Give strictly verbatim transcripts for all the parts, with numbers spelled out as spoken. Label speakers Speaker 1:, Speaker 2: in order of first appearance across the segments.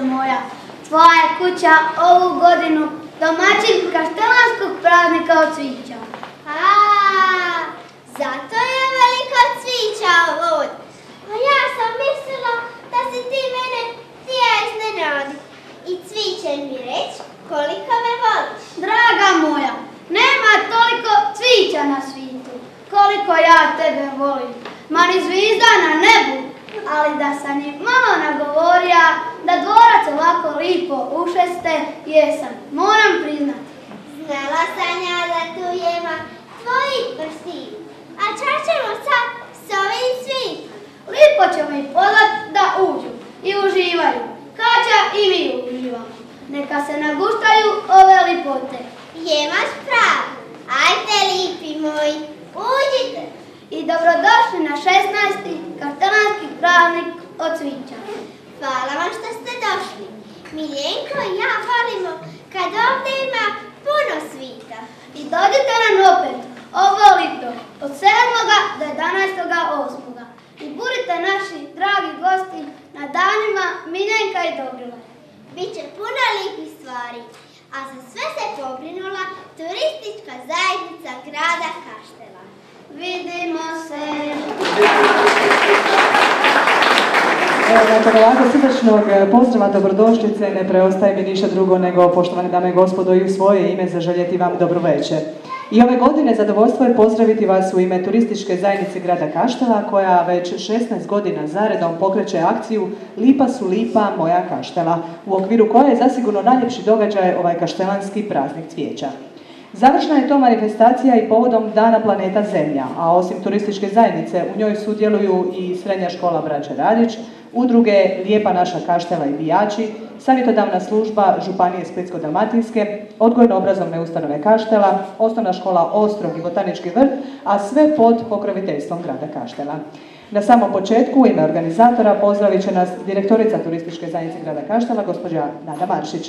Speaker 1: moja, tvoja je kuća ovu godinu domaćin kaštelanskog praznika od cvijeća.
Speaker 2: Aaa, zato je veliko cvijeća ovod. A ja sam mislila da si ti mene htija iznenadi i cvijeće mi reći koliko me voliš.
Speaker 1: Draga moja, nema toliko cvijeća na svijetu koliko ja tebe volim. Ma ni zvizda na nebu, ali da sam je malo nagovorija da dvorac ovako lipo ušeste, jesam, moram priznati.
Speaker 2: Znala sam ja da tu ima tvoji prstiju. A ča ćemo sad s ovim svim?
Speaker 1: Lipo ćemo ih pozvat da uđu i uživaju. Kaća i mi uživamo. Neka se naguštaju ove lipote.
Speaker 2: Jemaš pravo. Ajde, lipi moji, uđite.
Speaker 1: I dobrodošli na šesnaesti kaštelanski praznik od cvijeća.
Speaker 2: Hvala vam što ste došli. Miljenko i ja volimo kad ovdje ima puno svita.
Speaker 1: I dođite nam opet ovo lito od sedmoga do jedanaestog osmoga i budite naši dragi gosti na danima Miljenka i Dobrile.
Speaker 2: Biće puno lijepih stvari, a za sve se pobrinula turistička zajednica grada Kaštela.
Speaker 1: Vidimo se!
Speaker 3: Evo, nakon ovako srdečnog pozdrava dobrodošlice ne preostaje mi ništa drugo nego, poštovane dame i gospodo, i u svoje ime zaželjeti vam dobro večer. I ove godine zadovoljstvo je pozdraviti vas u ime turističke zajednice grada Kaštela, koja već šesnaest godina zaredom pokreće akciju Lipa su lipa moja Kaštela, u okviru koje je zasigurno najljepši događaj ovaj kaštelanski praznik cvijeća. Završna je to manifestacija i povodom Dana planeta Zemlja, a osim turističke zajednice u njoj sudjeluju i Srednja škola Braće Radić, udruge Lijepa naša Kaštela i Bijači, savjetodavna služba Županije Splitsko-dalmatinske, odgojno-obrazovne ustanove Kaštela, osnovna škola Ostrog i Botanički vrt, a sve pod pokroviteljstvom grada Kaštela. Na samom početku u ime organizatora pozdravit će nas direktorica turističke zajednice grada Kaštela, gospođa Nada Maršić.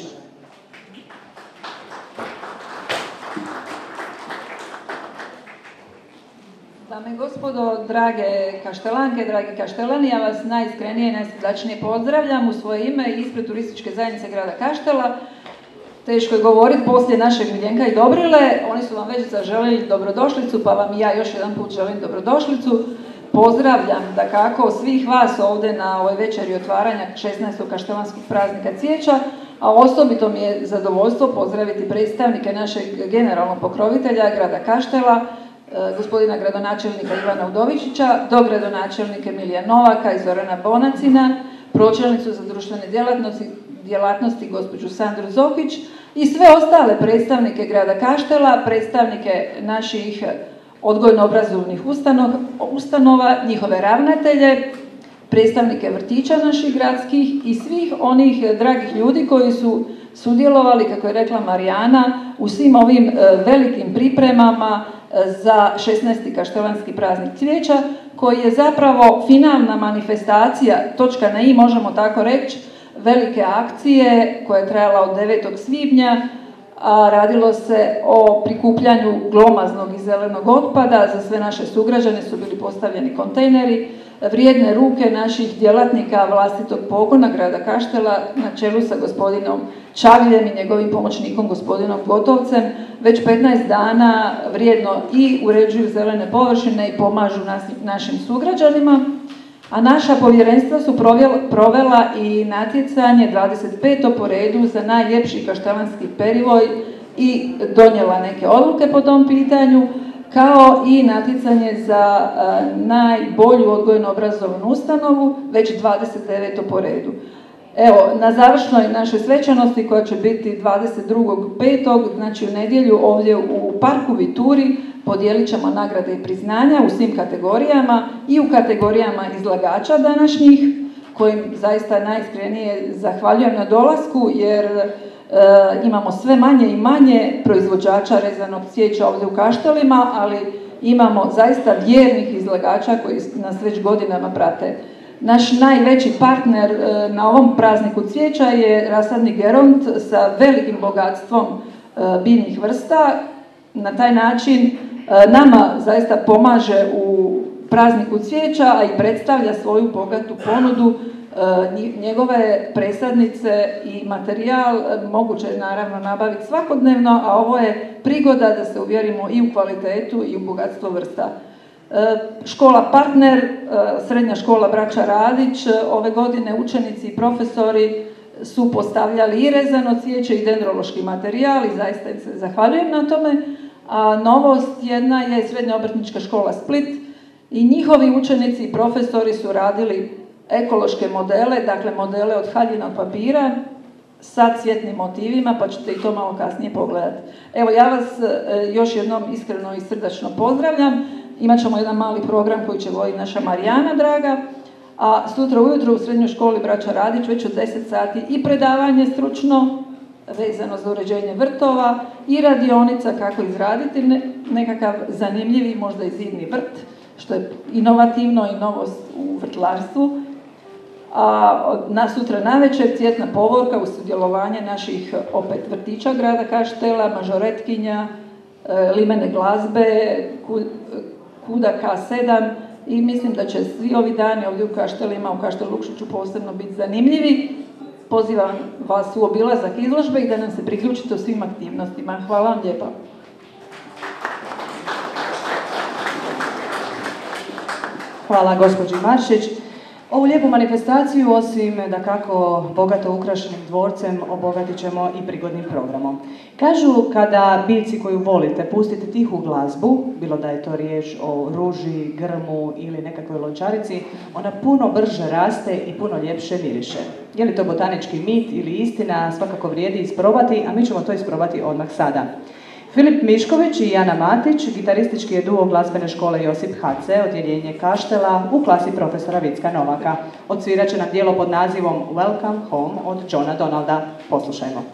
Speaker 4: Dame i gospodo, drage kaštelanke, dragi kaštelani, ja vas najiskrenije i najsrdačnije pozdravljam u svoje ime i ispred turističke zajednice grada Kaštela. Teško je govoriti poslije našeg Miljenka i Dobrile, oni su vam već zaželjeli dobrodošlicu, pa vam i ja još jedan put želim dobrodošlicu. Pozdravljam da kako svih vas ovdje na ovoj večeri otvaranja šesnaestog kaštelanskog praznika cvijeća, a osobito mi je zadovoljstvo pozdraviti predstavnike našeg generalnog pokrovitelja grada Kaštela, gospodina gradonačelnika Ivana Udovičića, dogradonačelnike Milija Novaka i Zorana Bonacina, pročelnicu za društvene djelatnosti, djelatnosti gospođu Sandru Zokić i sve ostale predstavnike grada Kaštela, predstavnike naših odgojno-obrazovnih ustanova, njihove ravnatelje, predstavnike vrtića naših gradskih i svih onih dragih ljudi koji su sudjelovali, kako je rekla Marijana, u svim ovim velikim pripremama za šesnaesti kaštelanski praznik cvijeća, koji je zapravo finalna manifestacija, točka na i, možemo tako reći, velike akcije koja je trajala od devetog svibnja, a radilo se o prikupljanju glomaznog i zelenog otpada. Za sve naše sugrađane su bili postavljeni kontejneri, vrijedne ruke naših djelatnika vlastitog pogona grada Kaštela na čelu sa gospodinom Čagljem i njegovim pomoćnikom gospodinom Gotovcem već petnaest dana vrijedno i uređuju zelene površine i pomažu nas, našim sugrađanima. A naša povjerenstva su provela i natjecanje dvadeset peto po redu za najljepši kaštelanski perivoj i donijela neke odluke po tom pitanju, kao i natjecanje za najbolju odgojno-obrazovnu ustanovu, već dvadeset deveto po redu. Evo, na završnoj našoj svečanosti koja će biti dvadeset drugog petog znači u nedjelju ovdje u parku Vituri, podijelit ćemo nagrade i priznanja u svim kategorijama i u kategorijama izlagača današnjih, kojim zaista najiskrenije zahvaljujem na dolasku, jer e, imamo sve manje i manje proizvođača rezanog cvijeća ovdje u Kaštelima, ali imamo zaista vjernih izlagača koji nas već godinama prate. Naš najveći partner e, na ovom prazniku cvijeća je rasadnik Geront sa velikim bogatstvom e, biljnih vrsta. Na taj način e, nama zaista pomaže u prazniku cvijeća, a i predstavlja svoju bogatu ponudu njegove presadnice i materijal moguće je naravno nabaviti svakodnevno, a ovo je prigoda da se uvjerimo i u kvalitetu i u bogatstvo vrsta. Škola Partner, srednja škola Braća Radić, ove godine učenici i profesori su postavljali i rezano cvijeće i dendrološki materijal i zaista im se zahvaljujem na tome. A novost jedna je Srednja obrtnička škola Split i njihovi učenici i profesori su radili ekološke modele, dakle modele od haljina od papira sa cvjetnim motivima, pa ćete i to malo kasnije pogledati. Evo, ja vas još jednom iskreno i srdačno pozdravljam. Imat ćemo jedan mali program koji će voditi naša Marijana draga, a sutra ujutro u Srednjoj školi Braća Radić već u deset sati i predavanje stručno vezano za uređenje vrtova i radionica kako izraditi nekakav zanimljivi, možda i zimni vrt, što je inovativno i novost u vrtlarstvu. A na sutra navečer cvjetna povorka uz sudjelovanje naših opet vrtića grada Kaštela, mažoretkinja, limene glazbe, kuda K sedam i mislim da će svi ovi dani ovdje u Kaštelima, u Kaštel Lukšiću posebno biti zanimljivi. Pozivam vas u obilazak izložbe i da nam se priključite u svim aktivnostima. Hvala vam lijepa.
Speaker 3: Hvala gospođi Maršić. Ovu lijepu manifestaciju, osim da kako bogato ukrašenim dvorcem, obogatit ćemo i prigodnim programom. Kažu, kada biljci koju volite pustite tihu glazbu, bilo da je to riječ o ruži, grmu ili nekakvoj lončarici, ona puno brže raste i puno ljepše miriše. Je li to botanički mit ili istina, svakako vrijedi isprobati, a mi ćemo to isprobati odmah sada. Filip Mišković i Jana Matić, gitaristički je duo glazbene škole Josip Hace, odjeljenje Kaštela, u klasi profesora Vicka Novaka. Odsvirat će nam djelo pod nazivom Welcome Home od Johna Donalda. Poslušajmo.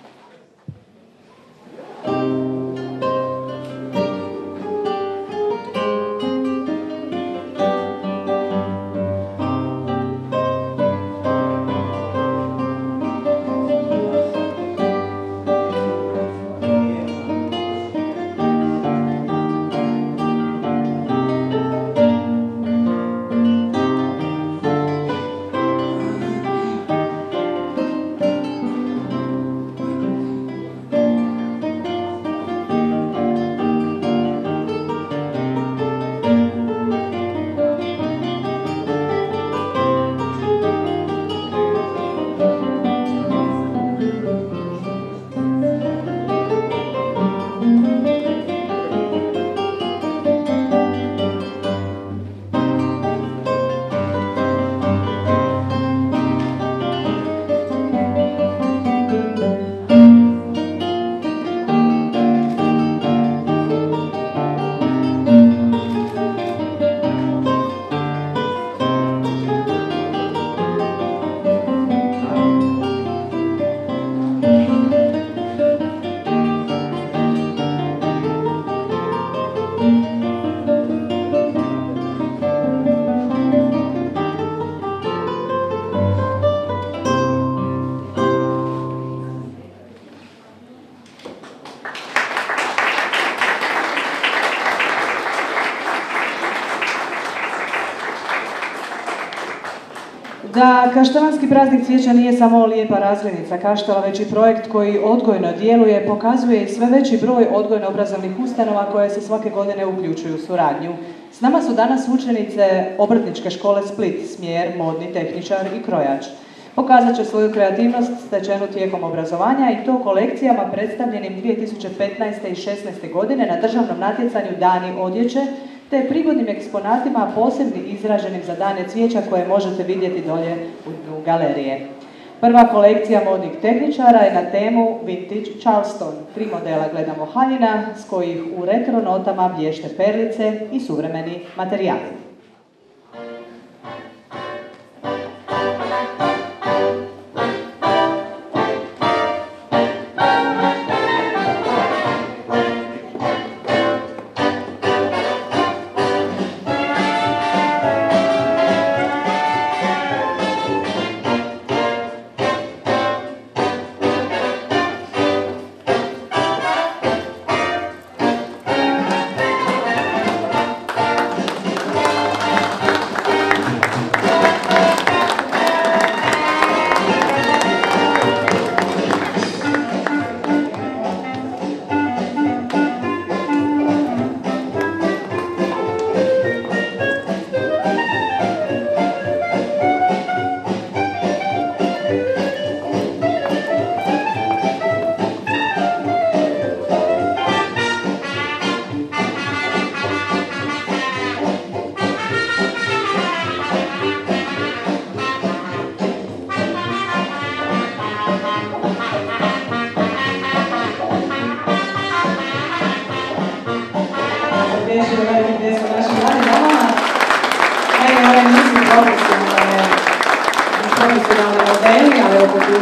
Speaker 3: Da kaštelanski praznik cvijeća nije samo lijepa razglednica Kaštela, već i projekt koji odgojno djeluje, pokazuje i sve veći broj odgojno-obrazovnih ustanova koje se svake godine uključuju u suradnju. S nama su danas učenice Obrtničke škole Split, smjer modni tehničar i krojač. Pokazat će svoju kreativnost stečenu tijekom obrazovanja i to kolekcijama predstavljenim dvije tisuće petnaeste i šesnaeste godine na državnom natjecanju Dani odjeće, te prigodnim eksponatima posebno izraženim za dane cvijeća koje možete vidjeti dolje u dnu galerije. Prva kolekcija modnih tehničara je na temu Vintage Charleston. Tri modela gledamo haljina s kojih u retro notama blješte perlice i suvremeni materijali.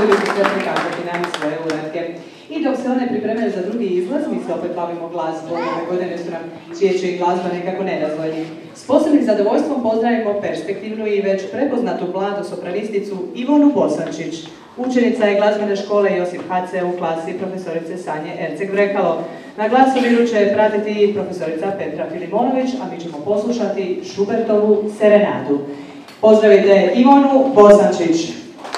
Speaker 3: potrudili su sve prikazati nam svoje uratke. I dok se one pripremaju za drugi izlaz, mi se opet bavimo glazbom. Ove godine su nam cvijeće i glazba nekako nerazdvojni. S posebnim zadovoljstvom pozdravimo perspektivnu i već prepoznatu mladu sopranisticu Ivonu Bosančić. Učenica je glazbene škole Josip Hace u klasi profesorice Sanje Erceg-Vrekalo. Na glasoviru će pratiti profesorica Petra Filimonović, a mi ćemo poslušati Schubertovu Serenadu. Pozdravite Ivonu Bosančić.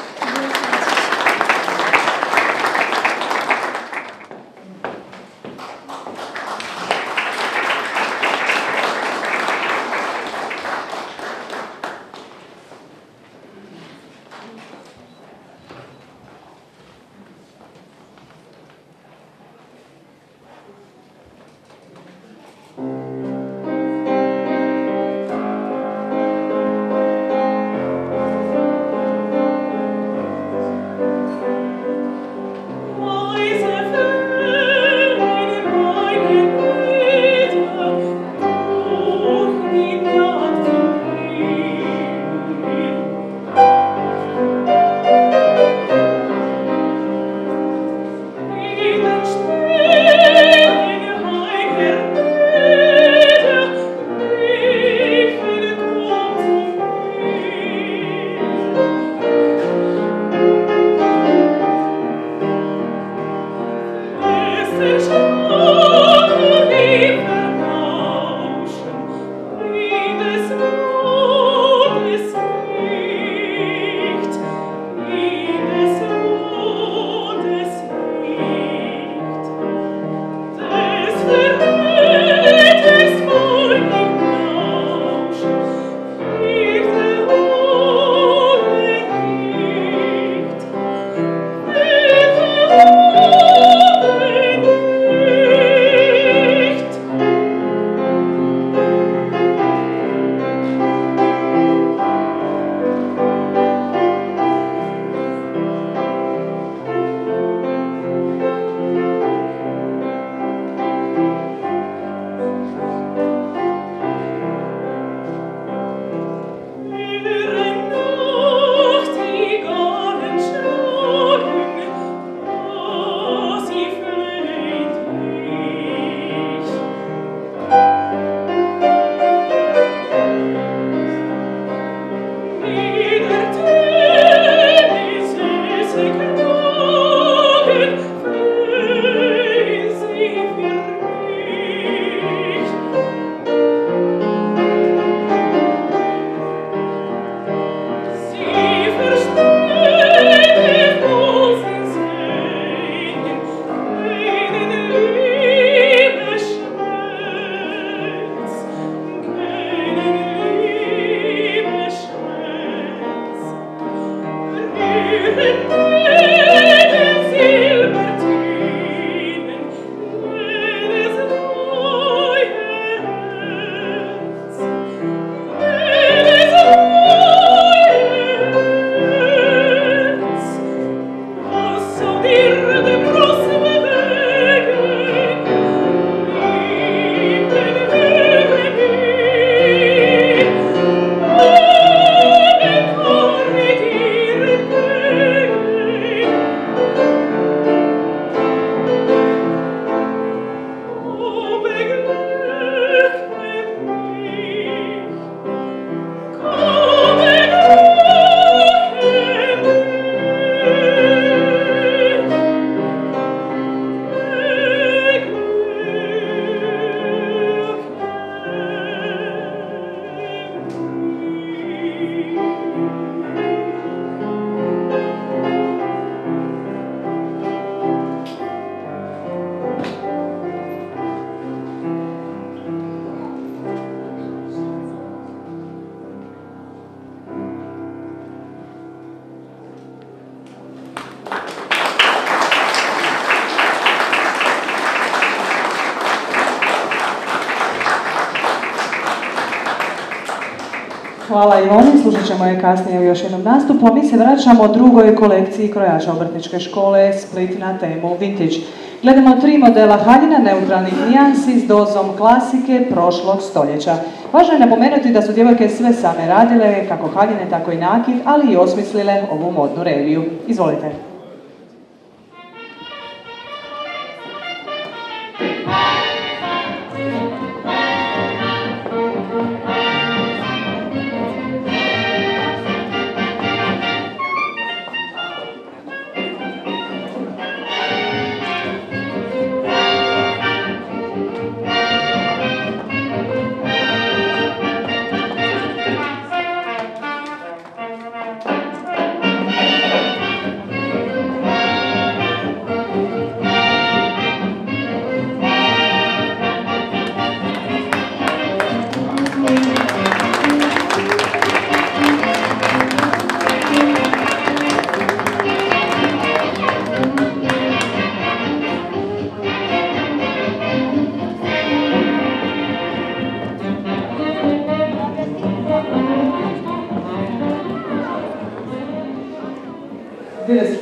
Speaker 3: Hvala Ivoni, slušat ćemo je kasnije u još jednom nastupu. Mi se vraćamo drugoj kolekciji krojača obrtničke škole Split na temu Vintage. Gledamo tri modela haljina neutralnih nijansi s dozom klasike prošlog stoljeća. Važno je napomenuti da su djevojke sve same radile, kako haljine, tako i nakit, ali i osmislile ovu modnu reviju. Izvolite.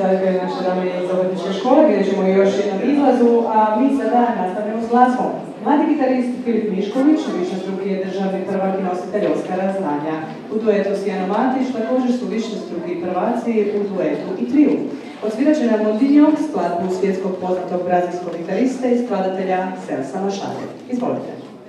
Speaker 3: Crkve naše dame iz obrtničke škole, gdje ćemo još jednom izlazu, a mi sada nastavljamo s glazbom. Mladi gitarist Filip Mišković, višestruki je državni prvak i nositelj Oskara znanja. U duetu s Janom Matić također su višestruki prvaci u duetu i triju. Odsvirat će nam Mondinjok, skladbu svjetskog poznatog brazilskog gitariste i skladatelja Celsa Machado. Izvolite.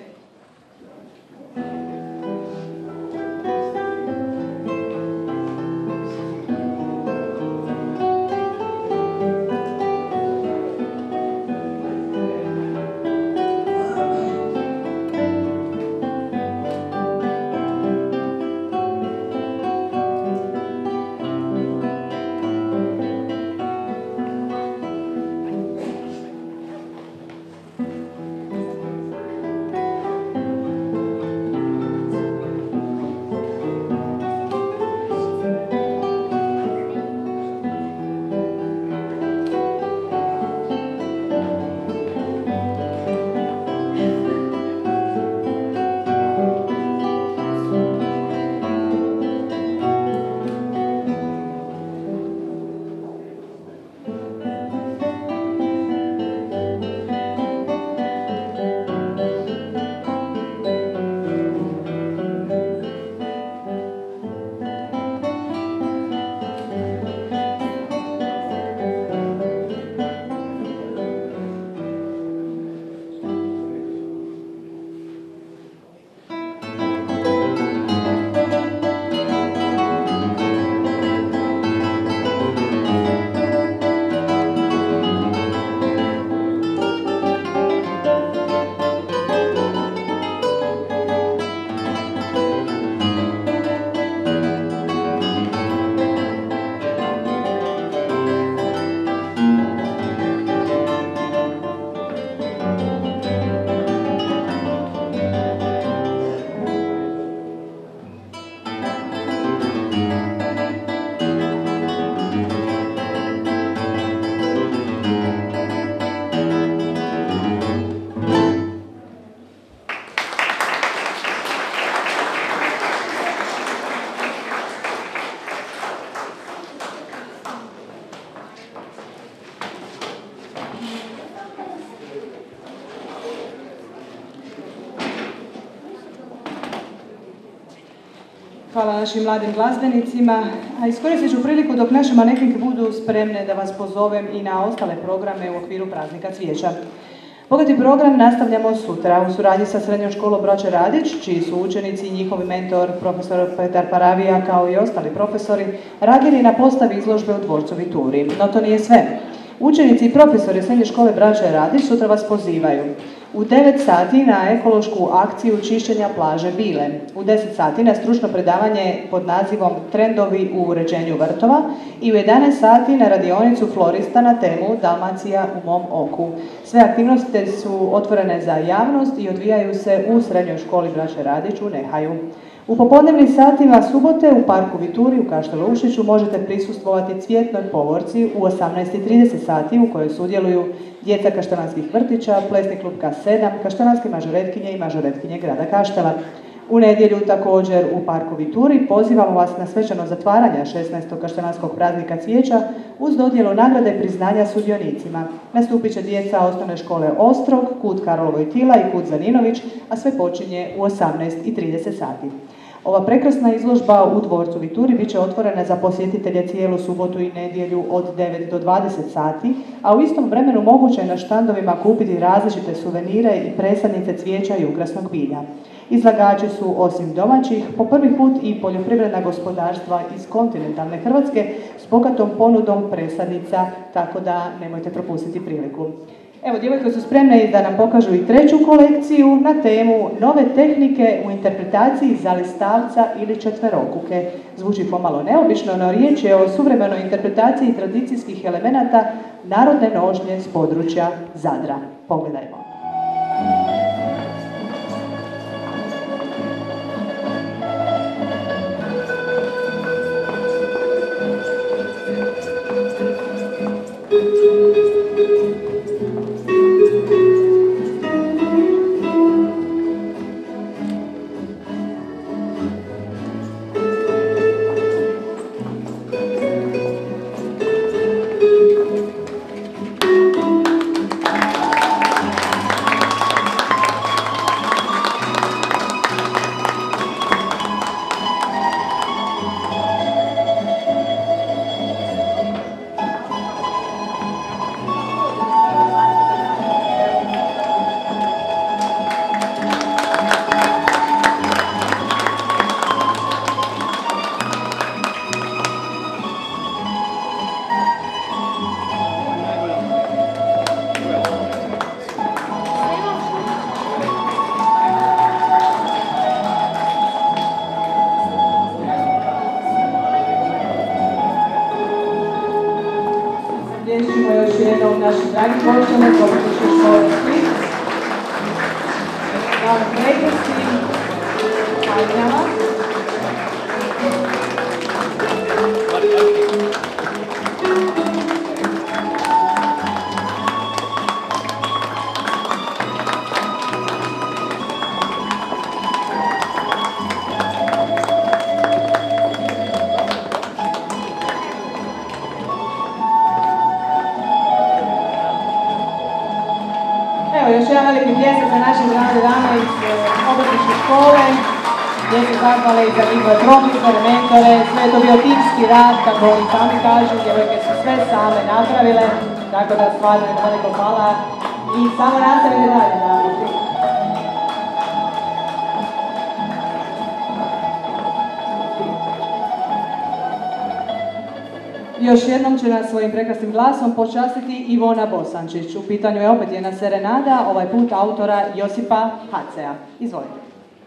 Speaker 3: Hvala našim mladim glazbenicima, a iskoristit ću priliku dok naše manekinke budu spremne da vas pozovem i na ostale programe u okviru praznika cvijeća. Bogati program nastavljamo sutra u suradnji sa Srednjom školom Braće Radić, čiji su učenici i njihovi mentor, profesor Petar Paravija, kao i ostali profesori, radili na postavi izložbe u dvorcu Vituri. No to nije sve. Učenici i profesori Srednje škole Braće Radić sutra vas pozivaju u devet sati na ekološku akciju čišćenja plaže Bile, u deset sati na stručno predavanje pod nazivom Trendovi u uređenju vrtova i u jedanaest sati na radionicu florista na temu Dalmacija u mom oku. Sve aktivnosti su otvorene za javnost i odvijaju se u Srednjoj školi Braće Radić u Nehaju. U popodnevnim satima subote u parku Vituri u Kaštelu Ušiću možete prisustvovati cvjetnoj povorci u osamnaest i trideset sati u kojoj sudjeluju djeca kaštelanskih vrtića, plesni klub K sedam, kaštelanske mažoretkinje i mažoretkinje grada Kaštela. U nedjelju također u parku Vituri pozivamo vas na svečano zatvaranje šesnaestog kaštelanskog praznika cvijeća uz dodjelu nagrade priznanja sudionicima. Nastupit će djeca osnovne škole Ostrog, Kut Karlo Vojtila i Kut Zaninović, a sve počinje u osamnaest i trideset sati. Ova prekrasna izložba u dvorcu Vituri bit će otvorena za posjetitelje cijelu subotu i nedjelju od devet do dvadeset sati, a u istom vremenu moguće je na štandovima kupiti različite suvenire i presadnice cvijeća i ukrasnog bilja. Izlagači su osim domaćih po prvi put i poljoprivredna gospodarstva iz kontinentalne Hrvatske s bogatom ponudom presadnica, tako da nemojte propustiti priliku. Evo, djevojke su spremne da nam pokažu i treću kolekciju na temu nove tehnike u interpretaciji zalistavca ili četverokuke. Zvuči pomalo neobično, no riječ je o suvremenoj interpretaciji tradicijskih elemenata narodne nošnje s područja Zadra. Pogledajmo. osvješćimo još jednom naših dragih gošćama iz Obrtničke škole Split. Na prekrasnim haljinama. Još jedan veliki pljesak za naše drage dame iz Obrtničke škole, gdje se zahvale i za njihove profesore, mentore, sve je to bio timski rad, kako oni sami kažu, djevojke su sve same napravile, tako da stvarno je veliko hvala i samo nastavite dalje. Još jednom će nas svojim prekrasnim glasom počastiti Ivona Bosančić. U pitanju je opet jedna serenada, ovaj put autora Josipa Hacea. Izvolite.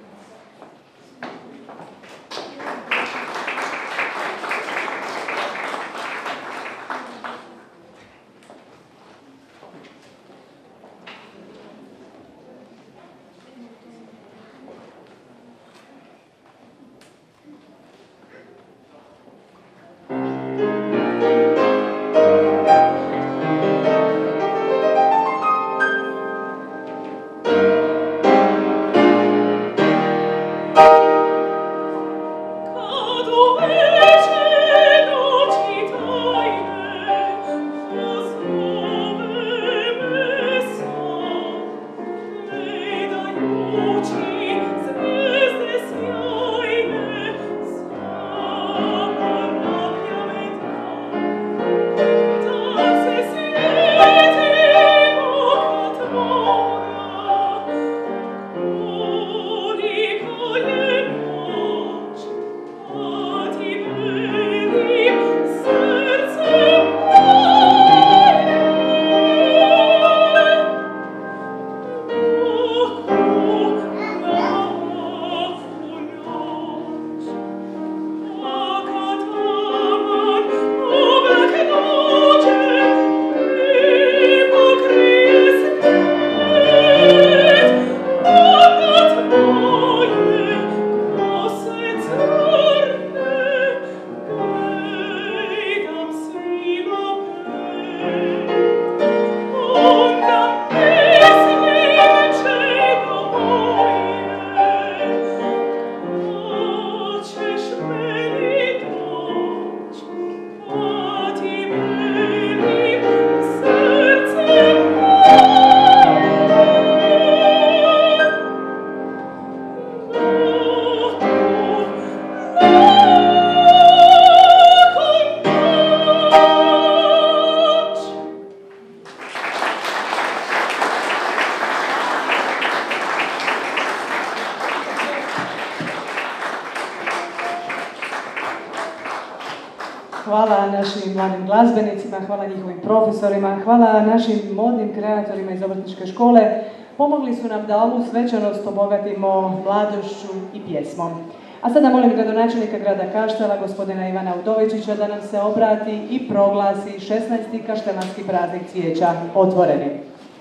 Speaker 3: Hvala našim mladim glazbenicima, hvala njihovim profesorima, hvala našim modnim kreatorima iz Obrtničke škole. Pomogli su nam da ovu svečanost obogatimo mladošću i pjesmom. A sada molim gradonačelnika grada Kaštela, gospodina Ivana Udovičića, da nam se obrati i proglasi šesnaesti kaštelanski praznik cvijeća otvoreni.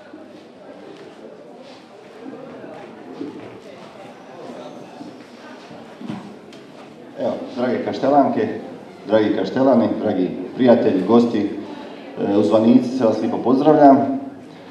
Speaker 5: Evo, drage kaštelanke, dragi kaštelani, dragi prijatelji, gosti, uzvanici, sve vas lijepo pozdravljam.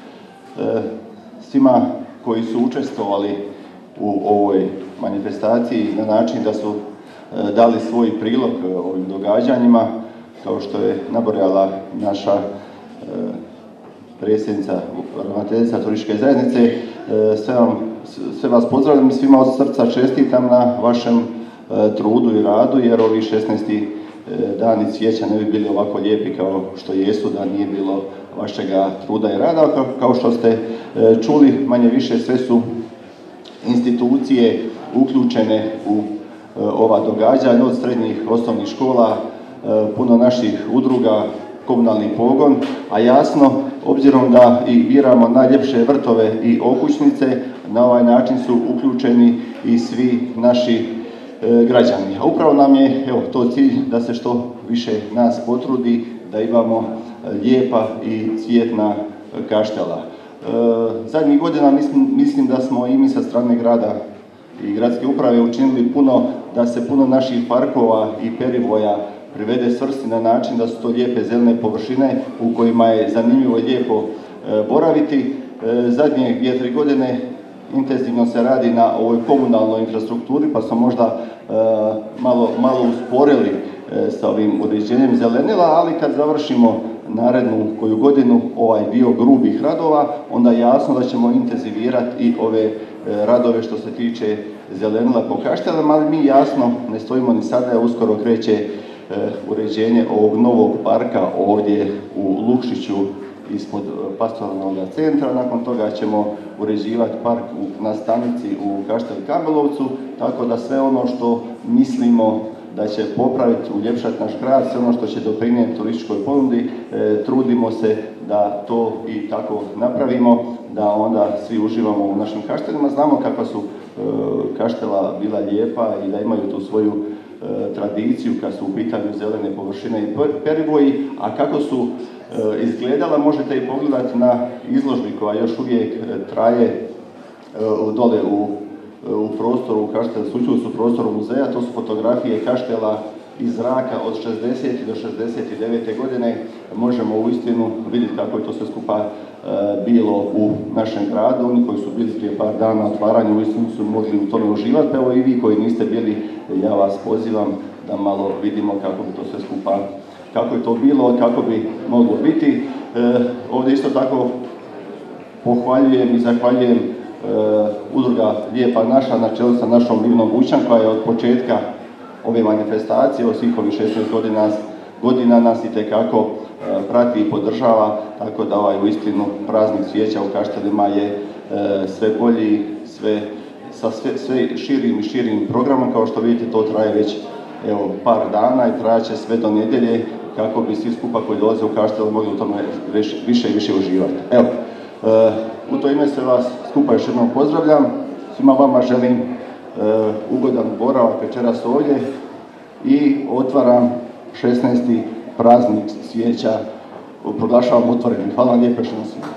Speaker 5: Svima koji su učestvovali u ovoj manifestaciji na način da su dali svoj prilog ovim događanjima, kao što je nabrojala naša predsjednica, ravnateljica turističke zajednice, sve, vam, sve vas pozdravljam i svima od srca čestitam na vašem trudu i radu, jer ovi šesnaesti dani cvijeća ne bi bili ovako lijepi kao što jesu da nije bilo vašega truda i rada. Kao što ste čuli, manje više sve su institucije uključene u ova događanja, od srednjih osnovnih škola, puno naših udruga, komunalni pogon, a jasno, obzirom da i biramo najljepše vrtove i okućnice, na ovaj način su uključeni i svi naši građani. A upravo nam je evo, to cilj da se što više nas potrudi, da imamo lijepa i cvjetna Kaštela. Zadnjih godina mislim, mislim da smo i mi sa strane grada i gradske uprave učinili puno da se puno naših parkova i perivoja privede svrsi na način da su to lijepe zelene površine u kojima je zanimljivo i lijepo boraviti. Zadnje dvije, tri godine intenzivno se radi na ovoj komunalnoj infrastrukturi, pa smo možda malo, malo usporili sa ovim uređenjem zelenila, ali kad završimo narednu koju godinu ovaj dio grubih radova, onda jasno da ćemo intenzivirati i ove radove što se tiče zelenila po Kaštelama, ali mi jasno ne stojimo ni sada, uskoro kreće uređenje ovog novog parka ovdje u Lukšiću ispod pastoralnog centra. Nakon toga ćemo uređivati park na stanici u Kašteli Kamelovcu, tako da sve ono što mislimo da će popraviti, uljepšati naš grad, sve ono što će doprinijeti turističkoj ponudi, e, trudimo se da to i tako napravimo, da onda svi uživamo u našim Kaštelima. Znamo kakva su e, Kaštela bila lijepa i da imaju tu svoju e, tradiciju kad su u pitanju zelene površine i perivoji, a kako su e, izgledala možete i pogledati na izložbi koja još uvijek traje e, dole u u prostoru u Kaštelu, u prostoru muzeja. To su fotografije Kaštela iz zraka od šezdesete do šezdeset devete godine. Možemo uistinu vidjeti kako je to sve skupa e, bilo u našem gradu. Oni koji su bili prije par dana na otvaranju uistinu su mogli u tome uživati. Evo i vi koji niste bili, ja vas pozivam da malo vidimo kako bi to sve skupa, kako je to bilo i kako bi moglo biti. E, ovdje isto tako pohvaljujem i zahvaljujem Uh, udruga Lijepa naša na čelu sa našom Livnom Bućan koja je od početka ove manifestacije, od svih ovih šesnaest godina, godina nas itekako uh, prati i podržava, tako da ovaj uistinu praznik cvijeća u Kaštelima je uh, sve bolji, sve, sa sve, sve širim i širim programom. Kao što vidite, to traje već evo, par dana i trajaće sve do nedjelje kako bi svi skupa koji dolaze u Kaštelu mogli u tome više i više uživati. Evo, uh, u to ime se vas skupa još jednom pozdravljam. Svima vama želim uh, ugodan boravak večeras ovdje i otvaram šesnaesti praznik cvijeća. Proglašavam otvorenim. Hvala vam lijepo što nas svima.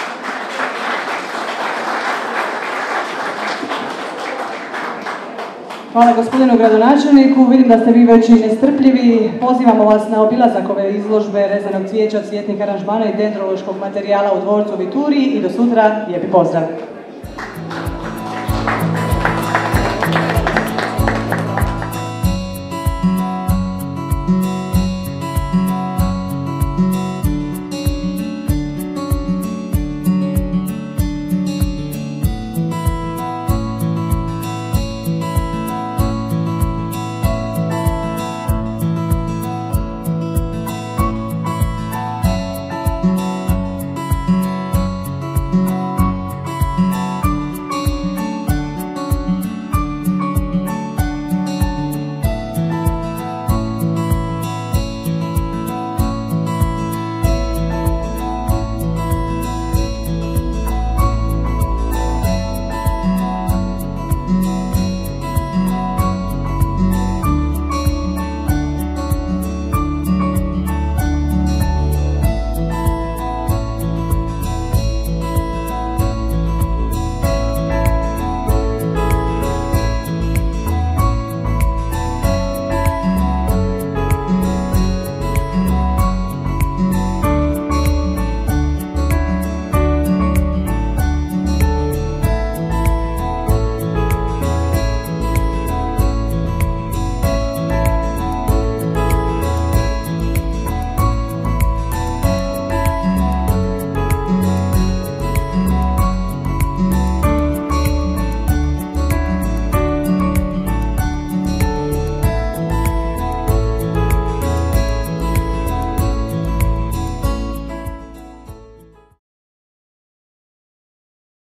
Speaker 3: Hvala gospodinu gradonačelniku. Vidim da ste vi već i nestrpljivi. Pozivamo vas na obilazak ove izložbe rezanog cvijeća, cvjetnih aranžmana i dendrološkog materijala u dvorcu Vituri i do sutra lijepi pozdrav.